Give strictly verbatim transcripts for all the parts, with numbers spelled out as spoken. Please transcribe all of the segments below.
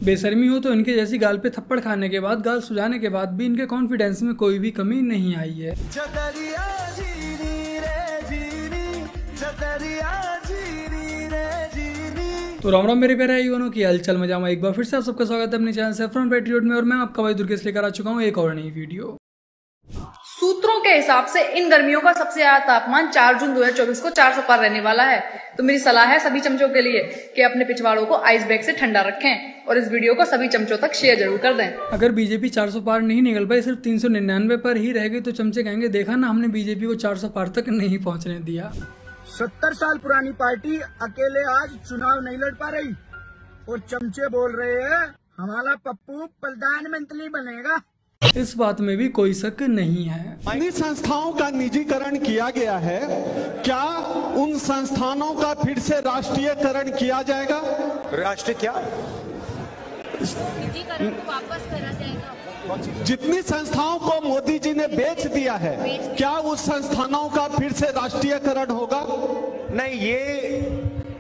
बेशर्मी हो तो इनके जैसी गाल पे थप्पड़ खाने के बाद, गाल सुझाने के बाद भी इनके कॉन्फिडेंस में कोई भी कमी नहीं आई है। तो राम राम मेरे प्यारे युवाओं की हालचाल में जामा एक बार फिर से आप सबका स्वागत है अपने चैनल सेफ्रॉन पैट्रियट में। और मैं आपका भाई दुर्गेश लेकर आ चुका हूँ एक और नई वीडियो। सूत्रों के हिसाब से इन गर्मियों का सबसे ज्यादा तापमान चार जून दो हजार चौबीस को चार सौ पार रहने वाला है। तो मेरी सलाह है सभी चमचों के लिए कि अपने पिछवाड़ों को आइस बैग से ठंडा रखें और इस वीडियो को सभी चमचों तक शेयर जरूर कर दें। अगर बीजेपी चार सौ पार नहीं निकल पाई, सिर्फ तीन सौ निन्यानवे पर ही रह गई, तो चमचे कहेंगे देखा ना, हमने बीजेपी को चार सौ पार तक नहीं पहुंचने दिया। सत्तर साल पुरानी पार्टी अकेले आज चुनाव नहीं लड़ पा रही और चमचे बोल रहे हैं हमारा पप्पू प्रधानमंत्री बनेगा। इस बात में भी कोई शक नहीं है। अन्य संस्थाओं का निजीकरण किया गया है, क्या उन संस्थानों का फिर से राष्ट्रीयकरण किया जाएगा? राष्ट्रीय क्या निजीकरण को वापस करा जाएगा? जितनी संस्थाओं को मोदी जी ने बेच दिया है, क्या उस संस्थानों का फिर से राष्ट्रीयकरण होगा? नहीं, ये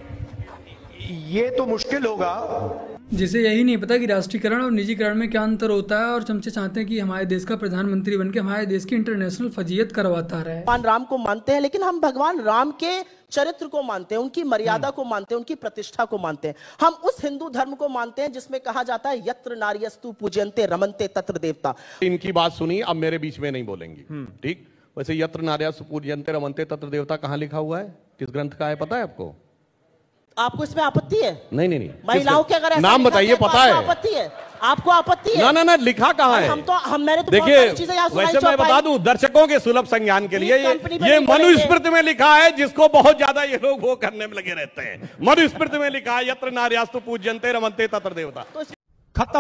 ये तो मुश्किल होगा। जिसे यही नहीं पता कि राष्ट्रीयकरण और निजीकरण में क्या अंतर होता है, और चमचे चाहते हैं कि हमारे देश का प्रधानमंत्री बनके हमारे देश की इंटरनेशनल फजीयत करवाता रहे। भगवान राम को मानते हैं, लेकिन हम भगवान राम के चरित्र को मानते हैं, उनकी मर्यादा को मानते हैं, उनकी प्रतिष्ठा को मानते हैं। हम उस हिंदू धर्म को मानते हैं जिसमें कहा जाता है यत्र नार्यस्तु पूज्यन्ते रमन्ते तत्र देवता। इनकी बात सुनी, अब मेरे बीच में नहीं बोलेंगी, ठीक? वैसे यत्र नार्यस्तु पूज्यन्ते रमन्ते तत्र देवता कहाँ लिखा हुआ है, किस ग्रंथ का है, पता है आपको? आपको इसमें आपत्ति है? नहीं नहीं नहीं, महिलाओं के अगर नाम बताइए, पता है? आपत्ति है? आपको आपत्ति है? ना ना ना, लिखा कहाँ है? हम तो हम मैंने तो देखिए, वैसे मैं बता दूं दर्शकों के सुलभ संज्ञान के लिए, ये ये मनुस्मृति में लिखा है, जिसको बहुत ज्यादा ये लोग वो करने में लगे रहते हैं। मनुस्मृति में लिखा है यत्र नार्यस्तु पूज्यन्ते रमन्ते तत्र देवता। खत्म,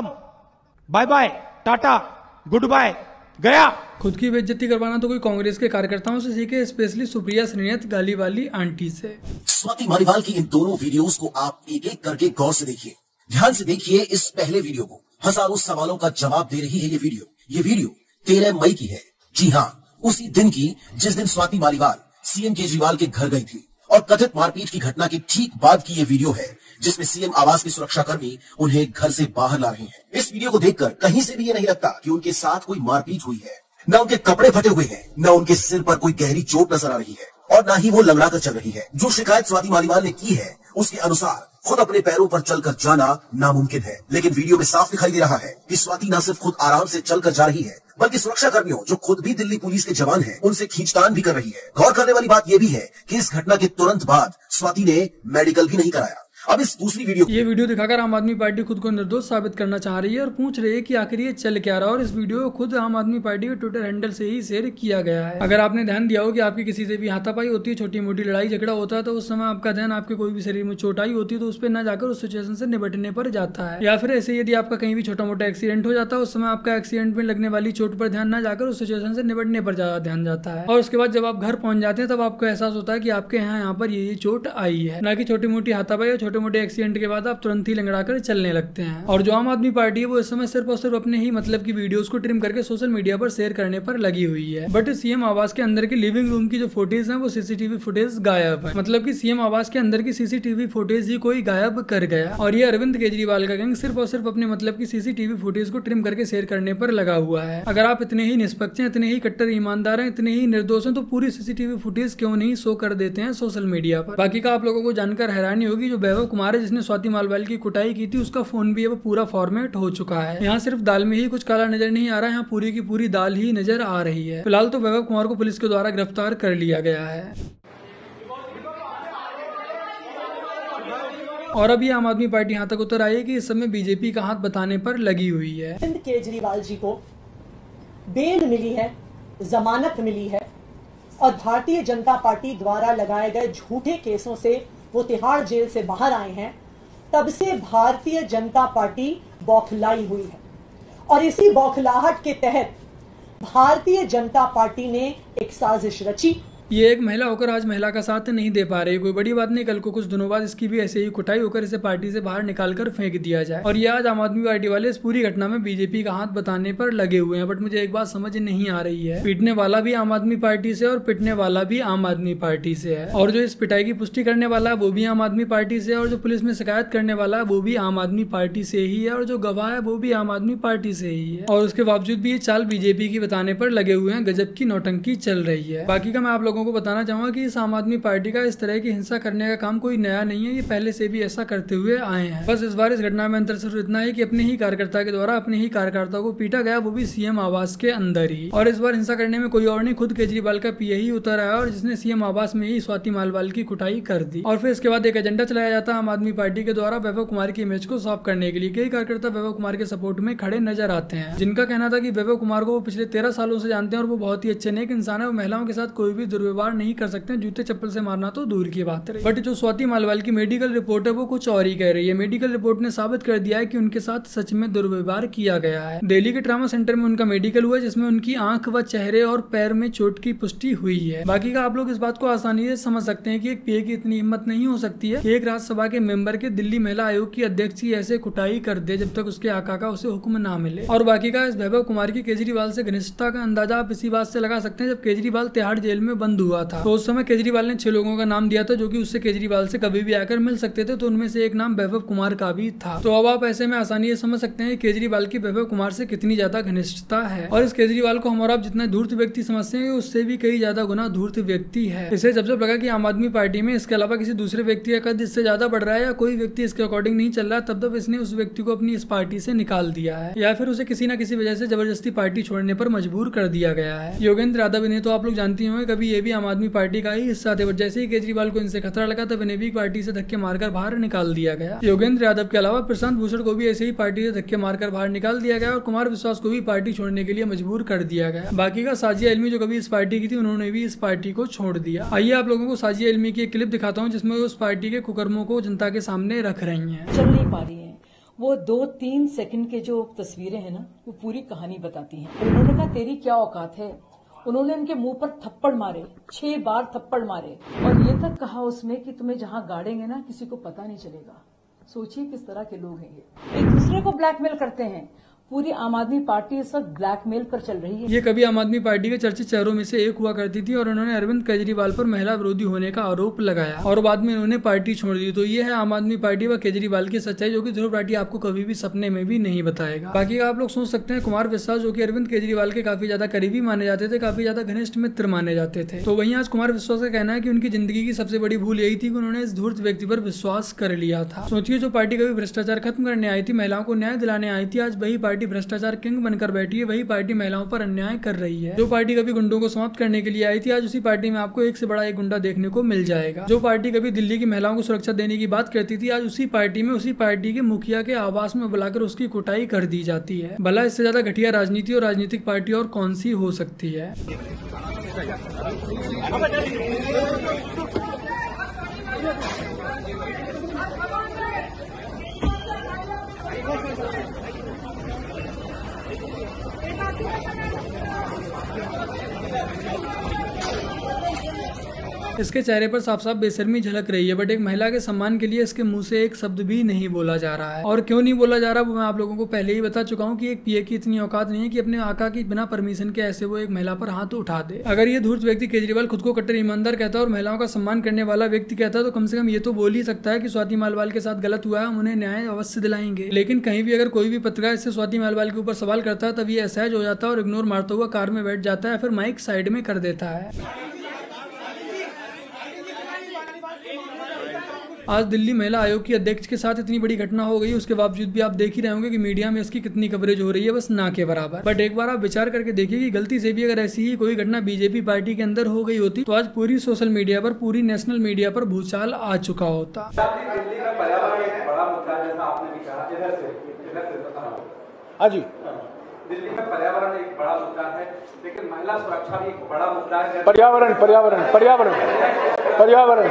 bye bye, tata, good bye, गया। खुद की बेइज्जती करवाना तो कोई कांग्रेस के कार्यकर्ताओं से सीखे, स्पेशली सुप्रिया श्रीनाथ गाली वाली आंटी से। स्वाति मालीवाल की इन दोनों वीडियोस को आप एक एक करके गौर से देखिए, ध्यान से देखिए इस पहले वीडियो को। हजारों सवालों का जवाब दे रही है ये वीडियो। ये वीडियो तेरह मई की है, जी हाँ, उसी दिन की जिस दिन स्वाति मालीवाल सीएम केजरीवाल के घर गई थी। और कथित मारपीट की घटना के ठीक बाद की ये वीडियो है, जिसमें सीएम आवास के सुरक्षाकर्मी उन्हें घर से बाहर ला रहे हैं। इस वीडियो को देखकर कहीं से भी ये नहीं लगता कि उनके साथ कोई मारपीट हुई है। न उनके कपड़े फटे हुए हैं, न उनके सिर पर कोई गहरी चोट नजर आ रही है, और न ही वो लंगड़ा कर चल रही है। जो शिकायत स्वाति मालीवाल ने की है, उसके अनुसार खुद अपने पैरों पर चलकर जाना नामुमकिन है। लेकिन वीडियो में साफ दिखाई दे रहा है कि स्वाति न सिर्फ खुद आराम से चलकर जा रही है, बल्कि सुरक्षा कर्मियों जो खुद भी दिल्ली पुलिस के जवान हैं, उनसे खींचतान भी कर रही है। गौर करने वाली बात यह भी है कि इस घटना के तुरंत बाद स्वाति ने मेडिकल भी नहीं कराया। अब इस दूसरी वीडियो ये वीडियो दिखाकर आम आदमी पार्टी खुद को निर्दोष साबित करना चाह रही है और पूछ रही है कि आखिर ये चल क्या रहा है। और इस वीडियो को खुद आम आदमी पार्टी के ट्विटर हैंडल से ही शेयर किया गया है। अगर आपने ध्यान दिया हो कि आपकी किसी से भी हाथापाई होती है, छोटी मोटी लड़ाई झगड़ा होता है, तो उस समय आपका ध्यान आपके कोई भी शरीर में चोट आई होती है तो उस पर न जाकर उस सिचुएशन से निपटने पर जाता है। या फिर ऐसे यदि आपका कहीं भी छोटा मोटा एक्सीडेंट हो जाता है, उस समय आपका एक्सीडेंट में लगने वाली चोट पर ध्यान न जाकर उस सिचुएशन से निपटने पर ज्यादा ध्यान जाता है। और उसके बाद जब आप घर पहुंच जाते हैं तब आपको एहसास होता है कि आपके यहाँ यहाँ पर ये चोट आई है, न कि छोटी मोटी हाथापाई या छोटे मोटे एक्सीडेंट के बाद आप तुरंत ही लंगड़ा कर चलने लगते हैं। और जो आम आदमी पार्टी है वो इस समय सिर्फ और सिर्फ अपने ही मतलब की वीडियोस को ट्रिम करके सोशल मीडिया पर शेयर करने पर लगी हुई है। बट सीएम आवास के अंदर की लिविंग रूम की जो फुटेज है वो सीसीटीवी फुटेज गायब है। मतलब कि सीएम आवास के अंदर की सीसीटीवी फुटेज ही कोई गायब कर गया। और ये अरविंद केजरीवाल का गैंग सिर्फ और सिर्फ अपने मतलब की सीसीटीवी फुटेज को ट्रिम करके शेयर करने पर लगा हुआ है। अगर आप इतने ही निष्पक्ष हैं, इतने ही कट्टर ईमानदार हैं, इतने ही निर्दोष हैं, तो पूरी सीसीटीवी फुटेज क्यों नहीं शो कर देते हैं सोशल मीडिया पर। बाकी का आप लोगों को जानकर हैरानी होगी, जो वैभव कुमार है जिसने स्वाति मालीवाल की कुटाई की थी, उसका फोन भी अब पूरा फॉर्मेट हो चुका है। यहाँ सिर्फ दाल में ही कुछ काला नजर नहीं आ रहा है, यहाँ पूरी की पूरी दाल ही नजर आ रही है। फिलहाल तो वैभव कुमार को पुलिस के द्वारा गिरफ्तार कर लिया गया है। और अभी आम आदमी पार्टी यहाँ तक उतर आई है कि इस समय बीजेपी का हाथ बताने पर लगी हुई है। अरविंद केजरीवाल जी को बेल मिली है, जमानत मिली है, और भारतीय जनता पार्टी द्वारा लगाए गए झूठे केसों से वो तिहाड़ जेल से बाहर आए हैं। तब से भारतीय जनता पार्टी बौखलाई हुई है, और इसी बौखलाहट के तहत भारतीय जनता पार्टी ने एक साजिश रची ये एक महिला होकर आज महिला का साथ नहीं दे पा रही, कोई बड़ी बात नहीं, कल को कुछ दिनों बाद इसकी भी ऐसे ही कुटाई होकर इसे पार्टी से बाहर निकाल कर फेंक दिया जाए। और ये आज आम आदमी पार्टी वाले इस पूरी घटना में बीजेपी का हाथ बताने पर लगे हुए हैं। बट मुझे एक बात समझ नहीं आ रही है, पीटने वाला भी आम आदमी पार्टी से और पिटने वाला भी आम आदमी पार्टी से है, और जो इस पिटाई की पुष्टि करने वाला है वो भी आम आदमी पार्टी से है, और जो पुलिस में शिकायत करने वाला है वो भी आम आदमी पार्टी से ही है, और जो गवाह है वो भी आम आदमी पार्टी से ही है। और उसके बावजूद भी ये चाल बीजेपी की बताने पर लगे हुए हैं। गजब की नौटंकी चल रही है। बाकी का मैं आप लोगों को बताना चाहूंगा कि इस आम आदमी पार्टी का इस तरह की हिंसा करने का काम कोई नया नहीं है, ये पहले से भी ऐसा करते हुए आए हैं। बस इस बार इस घटना में अंतर सिर्फ इतना है कि अपने ही कार्यकर्ता के द्वारा अपने ही कार्यकर्ता को पीटा गया, वो भी सीएम आवास के अंदर ही। और इस बार हिंसा करने में कोई और नहीं, खुद केजरीवाल का पीए ही उतर आया और जिसने सीएम आवास में ही स्वाति मालवाल की कुटाई कर दी। और फिर इसके बाद एक एजेंडा चलाया जाता है आम आदमी पार्टी के द्वारा वैभव कुमार की इमेज को साफ करने के लिए। कई कार्यकर्ता वैभव कुमार के सपोर्ट में खड़े नजर आते हैं, जिनका कहना था कि वैभव कुमार को वो पिछले तेरह सालों से जानते हैं और वो बहुत ही अच्छे नेक इंसान है, वो महिलाओं के साथ कोई भी दुर्व्यवहार नहीं कर सकते, जूते चप्पल से मारना तो दूर की बात है। बट जो स्वाति मालवाल की मेडिकल रिपोर्ट है वो कुछ और ही कह रही है। मेडिकल रिपोर्ट ने साबित कर दिया है कि उनके साथ सच में दुर्व्यवहार किया गया है। दिल्ली के ट्रामा सेंटर में उनका मेडिकल हुआ, जिसमें उनकी आंख व चेहरे और पैर में चोट की पुष्टि हुई है। बाकी का आप लोग इस बात को आसानी से समझ सकते हैं कि एक पीए की इतनी हिम्मत नहीं हो सकती है कि एक राज्यसभा के मेंबर के दिल्ली महिला आयोग की अध्यक्ष की ऐसे कुटाई कर दे जब तक उसके आका का उसे हुक्म ना मिले। और बाकी का इस वैभव कुमार की केजरीवाल से घनिष्ठता का अंदाजा आप इसी बात से लगा सकते हैं, जब केजरीवाल तिहाड़ जेल में बंद हुआ था तो उस समय केजरीवाल ने छह लोगों का नाम दिया था जो कि उससे केजरीवाल से कभी भी आकर मिल सकते थे, तो उनमें से एक नाम वैभव कुमार का भी था। तो अब आप ऐसे में आसानी से समझ सकते हैं केजरीवाल की वैभव कुमार से कितनी ज्यादा घनिष्ठता है। और इस केजरीवाल को हम और आप जितना धूर्त व्यक्ति समझते हैं उससे भी कई ज्यादा गुना धूर्त व्यक्ति है। इसे जब जब लगा कि आम आदमी पार्टी में इसके अलावा किसी दूसरे व्यक्ति का कद इससे ज्यादा बढ़ रहा है या कोई व्यक्ति इसके अकॉर्डिंग नहीं चल रहा, तब तब इसने उस व्यक्ति को अपनी इस पार्टी से निकाल दिया है या फिर उसे किसी न किसी वजह से जबरदस्ती पार्टी छोड़ने पर मजबूर कर दिया गया है। योगेंद्र यादव इन्हें तो आप लोग जानती होंगे, कभी ये भी आम आदमी पार्टी का ही हिस्सा थे, बट जैसे ही केजरीवाल को इनसे खतरा लगा तब इन्हें भी पार्टी से धक्के मारकर बाहर निकाल दिया गया। योगेंद्र यादव के अलावा प्रशांत भूषण को भी ऐसे ही पार्टी से धक्के मारकर बाहर निकाल दिया गया और कुमार विश्वास को भी पार्टी छोड़ने के लिए मजबूर कर दिया गया। बाकी का साजिया इल्मी जो कभी इस पार्टी की थी, उन्होंने भी इस पार्टी को छोड़ दिया। आइए आप लोगों को साजिया इल्मी की एक क्लिप दिखाता हूँ जिसमें उस पार्टी के कुकर्मों को जनता के सामने रख रही है। चल नहीं पा रही है, वो दो तीन सेकंड के जो तस्वीरें हैं ना, वो पूरी कहानी बताती हैं। उन्होंने कहा तेरी क्या औकात है, उन्होंने उनके मुंह पर थप्पड़ मारे, छह बार थप्पड़ मारे, और ये तक कहा उसमें कि तुम्हें जहां गाड़ेंगे ना किसी को पता नहीं चलेगा। सोचिए किस तरह के लोग हैं ये, एक दूसरे को ब्लैकमेल करते हैं। पूरी आम आदमी पार्टी इस वक्त ब्लैकमेल पर चल रही है। ये कभी आम आदमी पार्टी के चर्चित चेहरों में से एक हुआ करती थी और उन्होंने अरविंद केजरीवाल पर महिला विरोधी होने का आरोप लगाया और बाद में उन्होंने पार्टी छोड़ दी। तो ये है आम आदमी पार्टी व केजरीवाल की सच्चाई, जो कि ध्रुव राठी आपको कभी भी सपने में भी नहीं बताएगा। बाकी आप लोग सोच सकते हैं कुमार विश्वास जो कि अरविंद केजरीवाल के काफी ज्यादा करीबी माने जाते थे, काफी ज्यादा घनिष्ठ मित्र माने जाते थे, तो वहीं आज कुमार विश्वास का कहना है कि उनकी जिंदगी की सबसे बड़ी भूल यही थी कि उन्होंने इस धूर्त व्यक्ति पर विश्वास कर लिया था। सोचिए, जो पार्टी कभी भ्रष्टाचार खत्म करने आई थी, महिलाओं को न्याय दिलाने आई थी, आज वही पार्टी भ्रष्टाचार किंग बनकर बैठी है, वही पार्टी महिलाओं पर अन्याय कर रही है। जो पार्टी कभी गुंडों को समाप्त करने के लिए आई थी, आज उसी पार्टी में आपको एक से बड़ा एक गुंडा देखने को मिल जाएगा। जो पार्टी कभी दिल्ली की महिलाओं को सुरक्षा देने की बात करती थी, आज उसी पार्टी में उसी पार्टी के मुखिया के आवास में बुलाकर उसकी कुटाई कर दी जाती है। भला इससे ज्यादा घटिया राजनीति और राजनीतिक पार्टी और कौन सी हो सकती है। इसके चेहरे पर साफ साफ बेशर्मी झलक रही है, बट एक महिला के सम्मान के लिए इसके मुंह से एक शब्द भी नहीं बोला जा रहा है। और क्यों नहीं बोला जा रहा वो मैं आप लोगों को पहले ही बता चुका हूँ कि एक पीए की इतनी औकात नहीं है कि अपने आका की बिना परमिशन के ऐसे वो एक महिला पर हाथ उठा दे। अगर ये धूर्त व्यक्ति केजरीवाल खुद को कट्टर ईमानदार कहता है और महिलाओं का सम्मान करने वाला व्यक्ति कहता है, तो कम से कम ये तो बोल ही सकता है कि स्वाति मालवाल के साथ गलत हुआ है, हम उन्हें न्याय अवश्य दिलाएंगे। लेकिन कहीं भी अगर कोई भी पत्रकार इससे स्वाति मालवाल के ऊपर सवाल करता है, तब ये असहज हो जाता है और इग्नोर मारता हुआ कार में बैठ जाता है, फिर माइक साइड में कर देता है। आज दिल्ली महिला आयोग की अध्यक्ष के साथ इतनी बड़ी घटना हो गई, उसके बावजूद भी आप देख ही रहे होंगे कि मीडिया में इसकी कितनी कवरेज हो रही है, बस ना के बराबर। बट एक बार आप विचार करके देखिए कि गलती से भी अगर ऐसी ही कोई घटना बीजेपी पार्टी के अंदर हो गई होती, तो आज पूरी सोशल मीडिया पर, पूरी नेशनल मीडिया पर भूचाल आ चुका होता। हाँ जी, दिल्ली में पर्यावरण एक बड़ा मुद्दा है, लेकिन महिला सुरक्षा भी एक बड़ा मुद्दा है। पर्यावरण पर्यावरण पर्यावरण पर्यावरण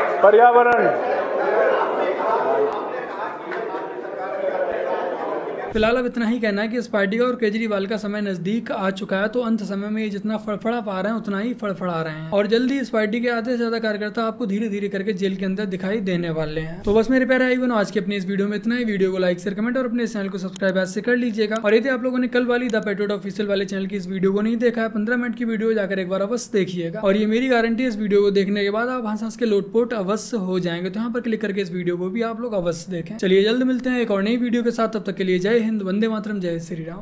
पर्यावरण फिलहाल अब इतना ही कहना है कि इस पार्टी का और केजरीवाल का समय नजदीक आ चुका है, तो अंत समय में ये जितना फड़फड़ा पा रहे हैं उतना ही फड़फड़ा रहे हैं और जल्दी इस पार्टी के आधे से ज्यादा कार्यकर्ता आपको धीरे धीरे करके जेल के अंदर दिखाई देने वाले हैं। तो बस मेरे प्यारे भाई बहनों, आज की अपनी इस वीडियो में इतना ही। वीडियो को लाइक शेयर कमेंट और अपने चैनल को सब्सक्राइब आज से कर लीजिएगा। और यदि आप लोगों ने कल वाली द पेट्रियट ऑफिशियल वाले चैनल की इस वीडियो को नहीं देखा है, पंद्रह मिनट की वीडियो जाकर एक बार अवश्य देखिएगा और ये मेरी गारंटी है इस वीडियो को देखने के बाद आप हंस हंस के लोटपोट अवश्य हो जाएंगे। तो यहाँ पर क्लिक करके इस वीडियो को भी आप लोग अवश्य देखें। चलिए जल्द मिलते हैं एक और नई वीडियो के साथ, तब तक के लिए जय हिंद, वंदे मातरम, जय श्री राम।